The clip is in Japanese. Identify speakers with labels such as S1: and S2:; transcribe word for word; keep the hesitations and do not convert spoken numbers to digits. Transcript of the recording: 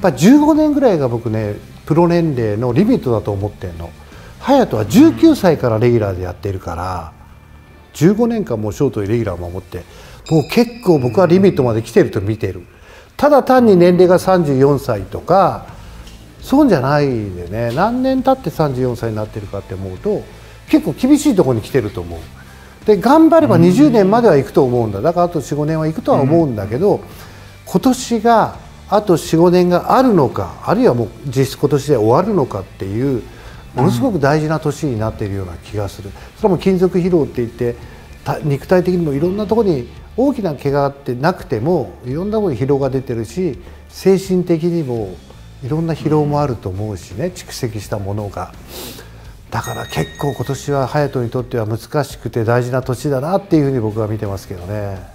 S1: ぱじゅうごねんぐらいが僕ねプロ年齢のリミットだと思ってんの。隼人はじゅうきゅうさいからレギュラーでやってるからじゅうごねんかんもうショートでレギュラーを守ってもう結構僕はリミットまで来てると見てる。ただ単に年齢がさんじゅうよんさいとかそうじゃないでね、何年経ってさんじゅうよんさいになってるかって思うと結構厳しいところに来てると思う。で頑張ればにじゅうねんまでは行くと思うんだ。だからあとよん、ごねんは行くとは思うんだけど、今年があとよん、ごねんがあるのかあるいはもう実質今年で終わるのかっていうものすごく大事な年になっているような気がする。それも金属疲労っていって肉体的にもいろんなところに大きな怪我ってなくてもいろんなところに疲労が出てるし精神的にもいろんな疲労もあると思うしね、蓄積したものが。だから結構今年は隼人にとっては難しくて大事な年だなっていうふうに僕は見てますけどね。